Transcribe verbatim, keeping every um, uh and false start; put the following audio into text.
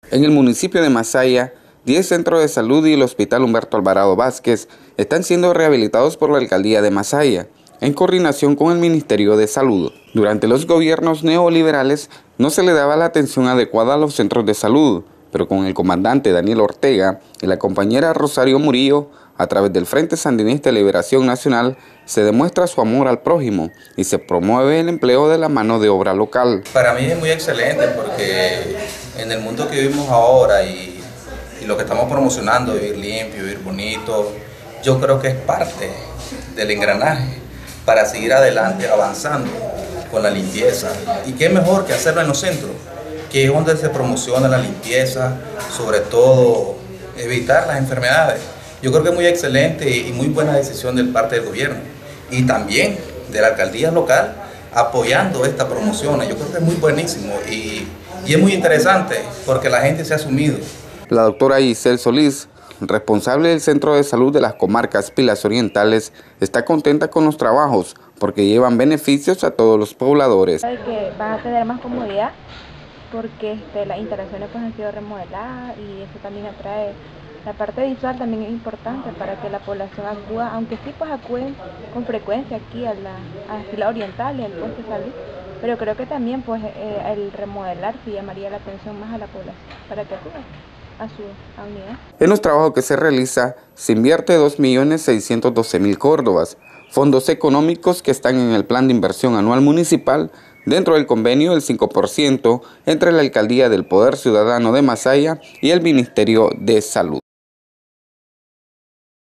En el municipio de Masaya, diez centros de salud y el Hospital Humberto Alvarado Vázquez están siendo rehabilitados por la Alcaldía de Masaya, en coordinación con el Ministerio de Salud. Durante los gobiernos neoliberales no se le daba la atención adecuada a los centros de salud, pero con el comandante Daniel Ortega y la compañera Rosario Murillo, a través del Frente Sandinista de Liberación Nacional, se demuestra su amor al prójimo y se promueve el empleo de la mano de obra local. Para mí es muy excelente porque en el mundo que vivimos ahora y, y lo que estamos promocionando, vivir limpio, vivir bonito, yo creo que es parte del engranaje para seguir adelante, avanzando con la limpieza. Y qué mejor que hacerlo en los centros, que es donde se promociona la limpieza, sobre todo evitar las enfermedades. Yo creo que es muy excelente y muy buena decisión del parte del gobierno y también de la alcaldía local apoyando esta promoción. Yo creo que es muy buenísimo y, y es muy interesante porque la gente se ha asumido. La doctora Giselle Solís, responsable del Centro de Salud de las Comarcas Pilas Orientales, está contenta con los trabajos porque llevan beneficios a todos los pobladores. Que van a tener más comodidad porque este, las instalaciones pues, han sido remodeladas y eso también atrae. La parte visual también es importante para que la población acuda, aunque sí pues acuden con frecuencia aquí a la, a la Pilas Oriental y al puesto de salud, pero creo que también pues eh, el remodelar sí llamaría la atención más a la población para que acuda a su unidad. En los trabajos que se realiza se invierte dos millones seiscientos doce mil córdobas, fondos económicos que están en el plan de inversión anual municipal dentro del convenio del cinco por ciento entre la Alcaldía del Poder Ciudadano de Masaya y el Ministerio de Salud.